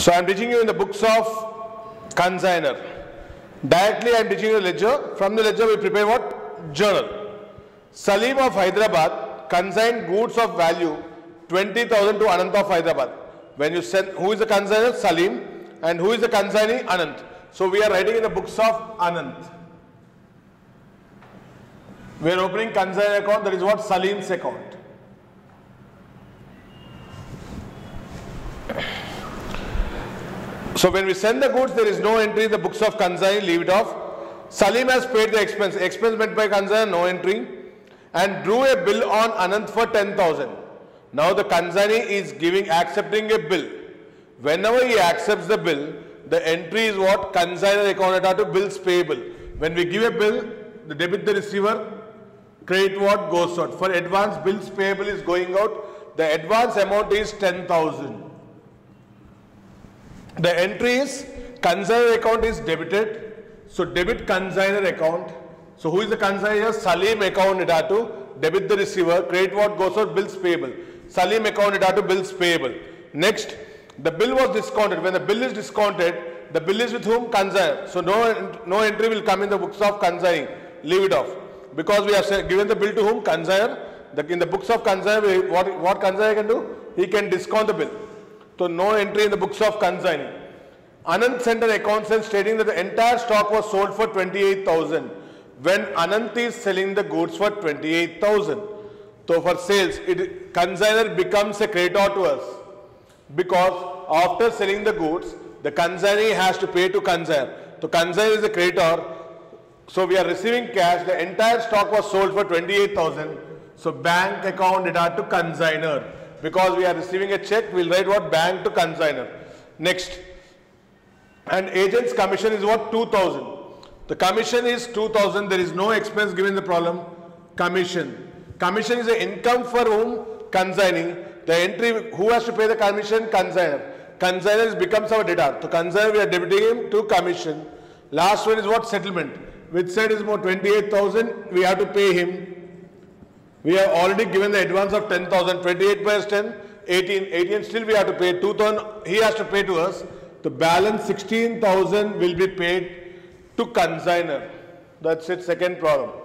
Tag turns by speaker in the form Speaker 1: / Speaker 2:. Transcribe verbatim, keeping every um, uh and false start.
Speaker 1: So I am teaching you in the books of consignor. Directly I am teaching you ledger. From the ledger we prepare what? Journal. Salim of Hyderabad consigned goods of value twenty thousand to Anant of Hyderabad. When you send, who is the consignor? Salim. And who is the consignee? Anant. So we are writing in the books of Anant. We are opening consignor account, that is what? Salim's account. So when we send the goods, there is no entry in the books of consignee, leave it off. Salim has paid the expense. Expense met by consignor, no entry. And drew a bill on Anant for ten thousand. Now the consignee is giving, accepting a bill. Whenever he accepts the bill, the entry is what? Consignor account to bills payable. When we give a bill, the debit the receiver, credit what? Goes out. For advance, bills payable is going out. The advance amount is ten thousand. The entry is consignor account is debited. So debit consignor account. So who is the consignor? Salim account it had to debit the receiver. Credit what? Goes out. Bills payable. Salim account it had to bills payable. Next, the bill was discounted. When the bill is discounted, the bill is with whom? Consignor. So no, no entry will come in the books of consignee. Leave it off. Because we have given the bill to whom? Consignor. The, in the books of consignor, what, what consignor can do? He can discount the bill. So no entry in the books of consignee. Anant sent an account stating that the entire stock was sold for twenty-eight thousand. When Anant is selling the goods for twenty-eight thousand. So for sales, it, consignor becomes a creditor to us. Because after selling the goods, the consignee has to pay to consignor. So consignor is a creditor. So we are receiving cash. The entire stock was sold for twenty-eight thousand. So bank account it had to consignor. Because we are receiving a check, we will write what? Bank to consignor. Next. And agent's commission is what? two thousand. The commission is two thousand. There is no expense given in the problem. Commission. Commission is an income for whom? Consignee. The entry, who has to pay the commission? Consignor. Consignor becomes our debtor. So consignor we are debiting him to commission. Last one is what? Settlement. Which side is more? twenty-eight thousand. We have to pay him. We have already given the advance of ten thousand. twenty-eight plus ten, eighteen. eighteen still we have to pay. two thousand he has to pay to us. The balance sixteen thousand will be paid to consignor. That's it, second problem.